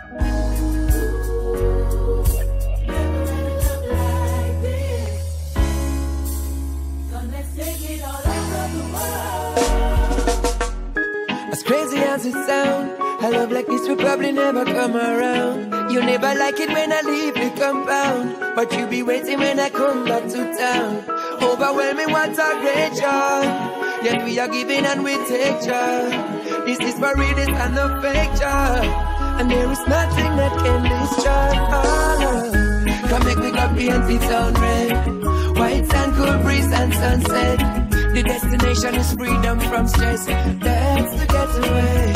As crazy as it sounds, a love like this will probably never come around. You never like it when I leave the compound, but you be waiting when I come back to town. Overwhelming, what a great joy. Yet we are giving and we take joy. This is for real, this and no fake joy. And there is nothing that can destroy our love. Come make me go paint the town red. White sand, cool breeze and sunset. The destination is freedom from stress. That's the getaway.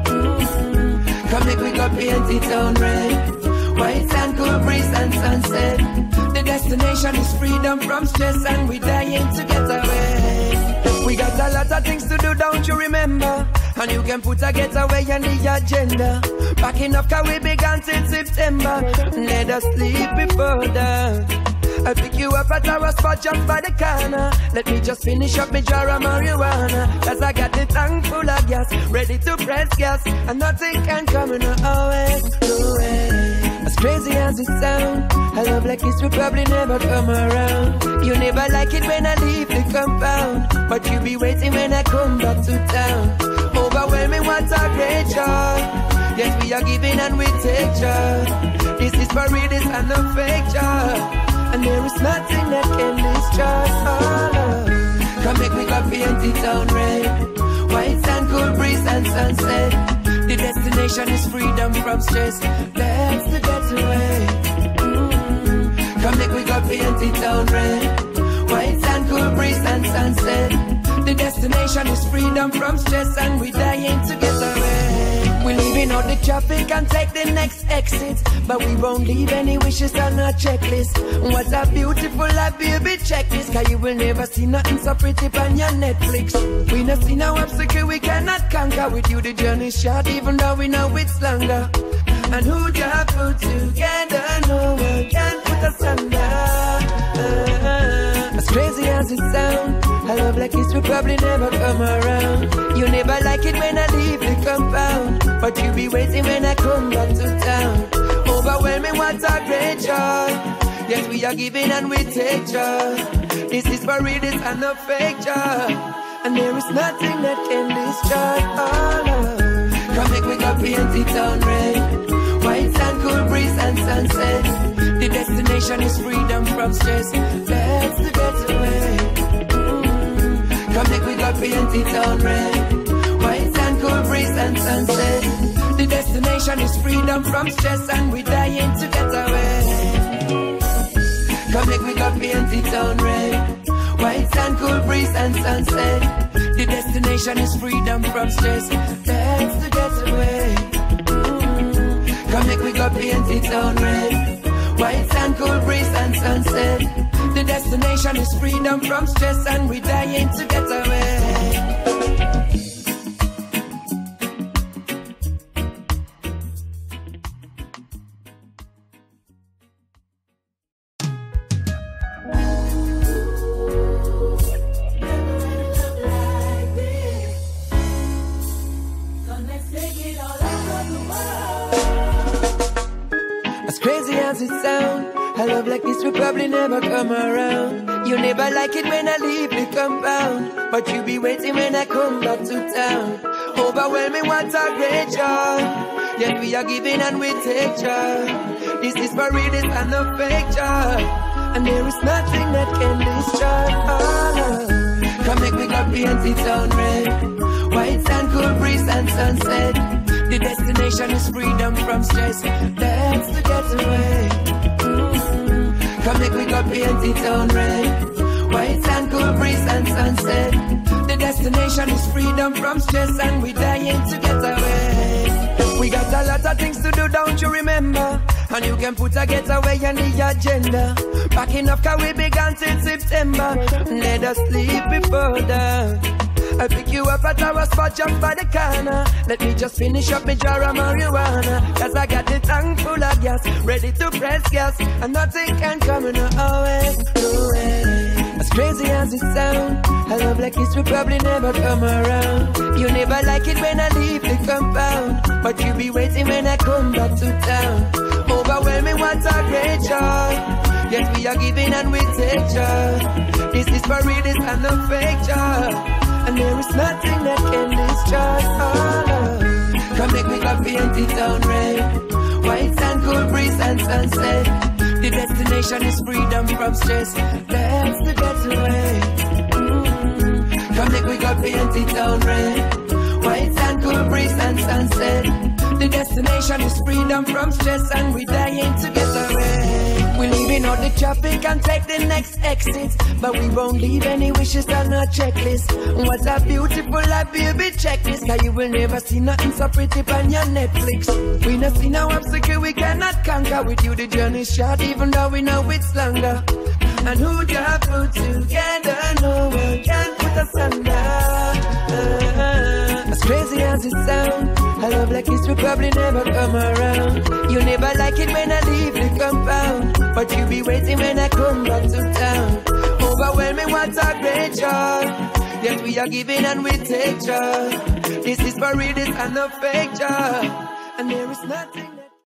Come make me go paint the town red. White sand, cool breeze and sunset. The destination is freedom from stress, and we dying to get away. We got a lot of things to do, don't you remember? And you can put a getaway on the agenda. Packing up car we began till September. Let us leave before that. I'll pick you up at our spot just by the corner. Let me just finish up my jar of marijuana. Cause I got the tank full of gas, ready to press gas, and nothing can come in our way, no way. As crazy as it sounds, a love like this will probably never come around. You never like it when I leave the compound, but you be waiting when I come back to town. Overwhelming, what a great joy. Yes, we are giving and we take joy. This is for real, this and no fake joy. And there is nothing that can destroy our love. Come make me go paint the town red. White sand, cool breeze and sunset. The destination is freedom from stress. That's the getaway. Come make me go paint the town red. White sand, cool breeze and sunset. The destination is freedom from stress, and we dying to get away. We're leaving out the traffic and take the next exit, but we won't leave any wishes on our checklist. What a beautiful life, baby, check this. Cause you will never see nothing so pretty on your Netflix. We not see no obstacle we cannot conquer. With you the journey's short, even though we know it's longer. And who just put together, no one can put us under. As crazy as it sounds, a love like this will probably never come around. You never like it when I leave the compound, but you be waiting when I come back to town. Overwhelming, what a great joy. Yes, we are giving and we take joy. This is for real, this and no fake joy. And there is nothing that can destroy our love. Come make me go paint the town red. White sand, cool breeze and sunset. The destination is freedom from stress. That's the getaway. Come make we go paint the town red. White sand, cool breeze and sunset. The destination is freedom from stress, and we dying to get away. Come make we go paint the town red. White sand, cool breeze and sunset. The destination is freedom from stress. That's the getaway. Come make we go paint the town red. White sand, cool breeze and sunset. The destination is freedom from stress, and we dying to get away. As crazy as it sounds, a love like this will probably never come around. You never like it when I leave the compound, but you be waiting when I come back to town. Overwhelming, what a great joy. Yet we are giving and we take joy. This is for real, this and no fake joy. And there is nothing that can destroy our love. Come make me go paint the town red. White sand, cool breeze and sunset. The destination is freedom from stress. That's the getaway. Come make we go paint the town red. White sand, cool breeze and sunset. The destination is freedom from stress, and we dying to get away. We got a lot of things to do, don't you remember? And you can put a getaway on the agenda. Packing up car we began till September. Let us leave before that. I'll pick you up at our spot just by the corner. Let me just finish up my jar of marijuana. Cause I got the tank full of gas, ready to press gas, and nothing can come in our way, no way. As crazy as it sounds, a love like this will probably never come around. You never like it when I leave the compound, but you be waiting when I come back to town. Overwhelming, what a great joy. Yes, we are giving and we take joy. This is for real, this and no fake joy. And there is nothing that can destroy our love. Come make me go paint it down red. White sand, cool breeze and sunset. The destination is freedom from stress. That's the getaway. Come make we go paint it down red. White sand, cool breeze and sunset. The destination is freedom from stress, and we dying to get away. We leaving out the traffic and take the next exit, but we won't leave any wishes on our checklist. What a beautiful life, baby, check this. Cause you will never see nothing so pretty on your Netflix. We not see no obstacle we cannot conquer. With you the journey's short, even though we know it's longer. And who you have put together, no one can put us under. As crazy as it sounds, a love like this will probably never come around. You never like it when I leave the compound, but you be waiting when I come back to town. Overwhelming, what a great joy. Yes, we are giving and we take joy. This is for real, this and no fake joy. And there is nothing that